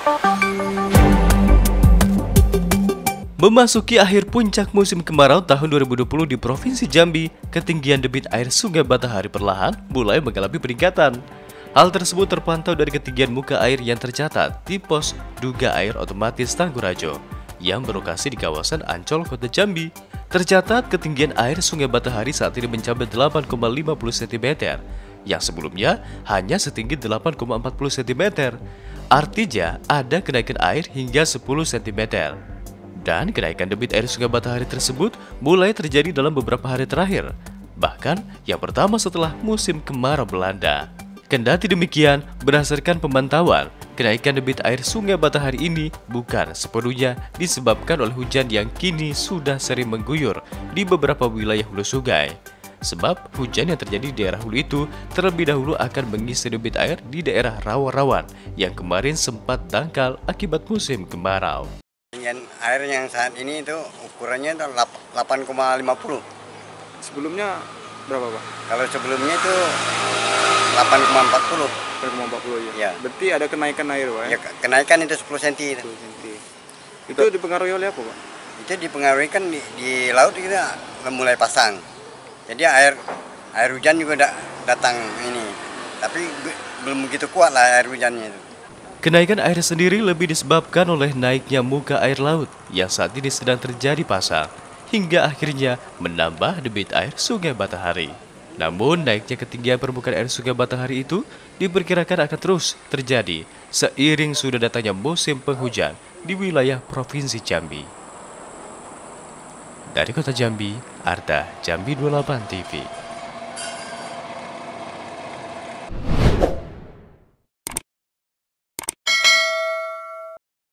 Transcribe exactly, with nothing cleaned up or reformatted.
Memasuki akhir puncak musim kemarau tahun dua ribu dua puluh di Provinsi Jambi, ketinggian debit air Sungai Batahari perlahan mulai mengalami peningkatan. Hal tersebut terpantau dari ketinggian muka air yang tercatat di pos Duga Air Otomatis Tanggurajo yang berlokasi di kawasan Ancol, Kota Jambi. Tercatat ketinggian air Sungai Batahari saat ini mencapai delapan koma lima puluh sentimeter, yang sebelumnya hanya setinggi delapan koma empat puluh sentimeter. Artinya ada kenaikan air hingga sepuluh sentimeter. Dan kenaikan debit air Sungai Batahari tersebut mulai terjadi dalam beberapa hari terakhir, bahkan yang pertama setelah musim kemarau melanda. Kendati demikian, berdasarkan pemantauan, kenaikan debit air Sungai Batahari ini bukan sepenuhnya disebabkan oleh hujan yang kini sudah sering mengguyur di beberapa wilayah hulu sungai. Sebab hujan yang terjadi di daerah hulu itu terlebih dahulu akan mengisi debit air di daerah rawa-rawan yang kemarin sempat dangkal akibat musim kemarau. Ketinggian air yang saat ini itu ukurannya itu delapan koma lima puluh. Sebelumnya berapa, Pak? Kalau sebelumnya itu delapan koma empat puluh. delapan koma empat puluh ya. Ya. Berarti ada kenaikan air, Pak? Ya, kenaikan itu sepuluh senti. sepuluh senti. Itu dipengaruhi oleh apa, Pak? Itu dipengaruhi kan di, di laut kita mulai pasang. Jadi air air hujan juga da, datang ini. Tapi belum begitu kuat lah air hujannya itu. Kenaikan air sendiri lebih disebabkan oleh naiknya muka air laut yang saat ini sedang terjadi pasang, hingga akhirnya menambah debit air Sungai Batahari. Namun naiknya ketinggian permukaan air Sungai Batahari itu diperkirakan akan terus terjadi seiring sudah datangnya musim penghujan di wilayah Provinsi Jambi. Dari Kota Jambi, Arda, Jambi dua puluh delapan T V.